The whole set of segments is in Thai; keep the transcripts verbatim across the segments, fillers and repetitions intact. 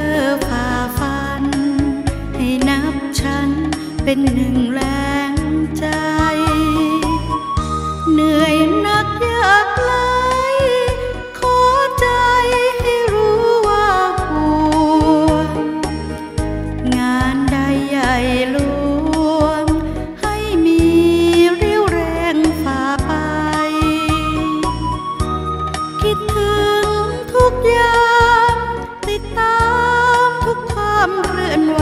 อฝ่าฟันให้นับฉันเป็นหนึ่งแรงใจเหนื่อยนักยากไกลขอใจให้รู้ว่าห่วงงานใดใหญ่หลวงให้มีเรี่ยวแรงฝ่าไปคิดถึงทุกอย่างติดตามทุกความเคลื่อนไห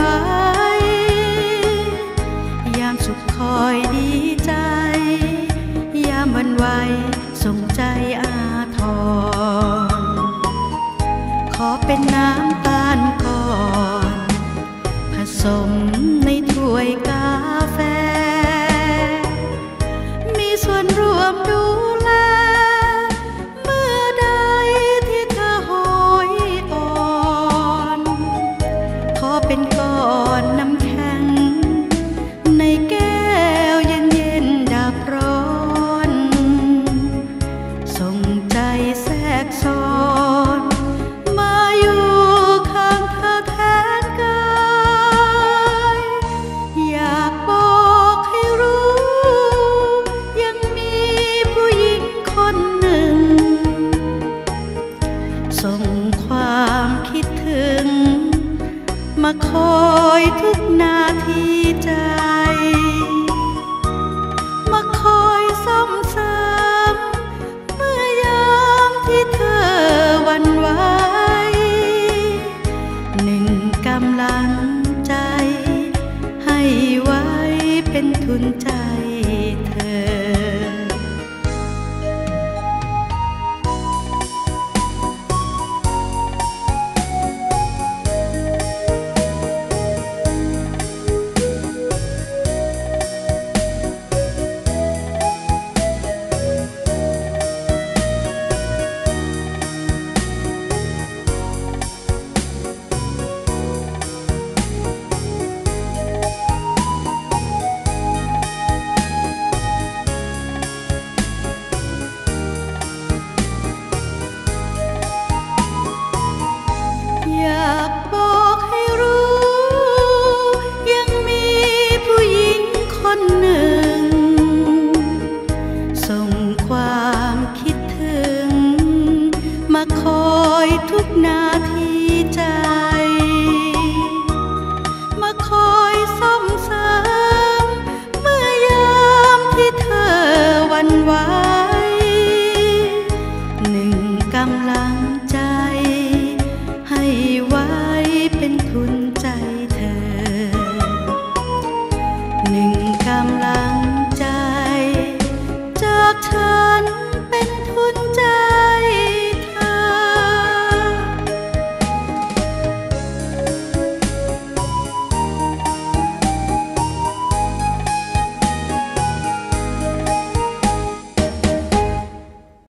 วยามสุขคอยดีใจยามวันไหวส่งใจอาทรขอเป็นน้ำตาลก่อนผสมในถ้วยกาแฟมีส่วนร่วมดูแลเมื่อใดที่เธอโหยอ่อนขอเป็นก้อนน้ำแข็งในแก้วเย็นเย็นดับร้อนส่งใจแทรกซ้อนมาอยู่ข้างเธอแทนกายอยากบอกให้รู้ยังมีผู้หญิงคนหนึ่งส่งความคิดถึงมาคอยทุกนาทีใจมาคอยซ่อมเสริมเมื่อยามที่เธอหวั่นไหวหนึ่งกำลัง